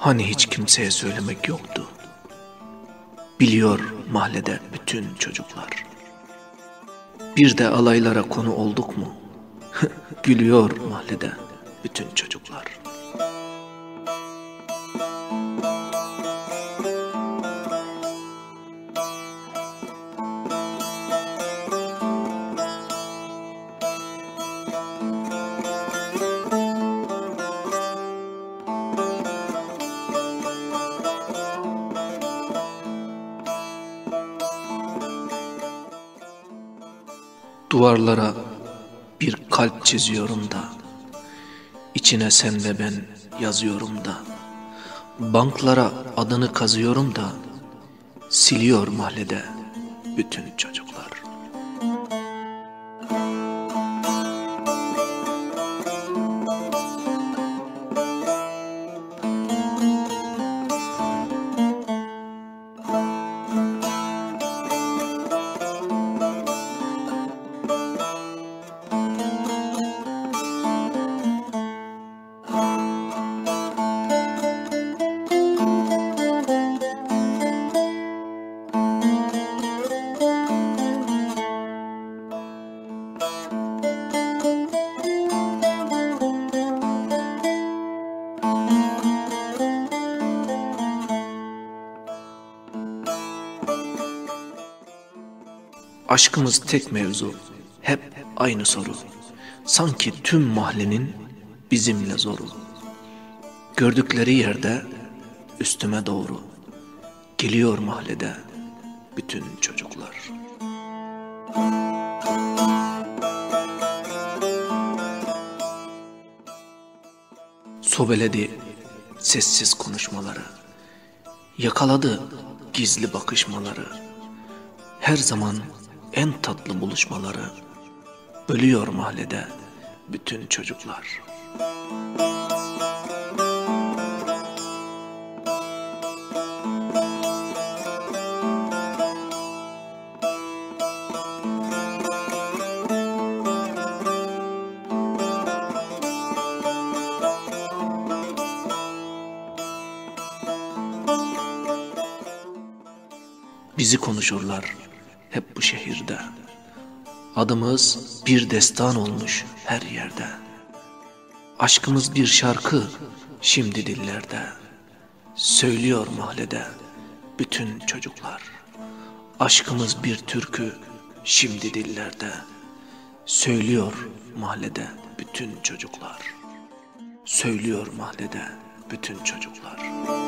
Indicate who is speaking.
Speaker 1: Hani hiç kimseye söylemek yoktu. Biliyor mahallede bütün çocuklar. Bir de alaylara konu olduk mu? Gülüyor mahallede bütün çocuklar. Duvarlara bir kalp çiziyorum da, içine sen ve ben yazıyorum da, banklara adını kazıyorum da, siliyor mahallede bütün çocuklar. Aşkımız tek mevzu, hep aynı soru. Sanki tüm mahallenin bizimle zoru. Gördükleri yerde üstüme doğru. Geliyor mahallede bütün çocuklar. Sobeledi sessiz konuşmaları. Yakaladı gizli bakışmaları. Her zaman en tatlı buluşmaları. Bölüyor mahallede bütün çocuklar. Bizi konuşurlar hep bu şehirde. Adımız bir destan olmuş her yerde. Aşkımız bir şarkı şimdi dillerde. Söylüyor mahallede bütün çocuklar. Aşkımız bir türkü şimdi dillerde. Söylüyor mahallede bütün çocuklar. Söylüyor mahallede bütün çocuklar.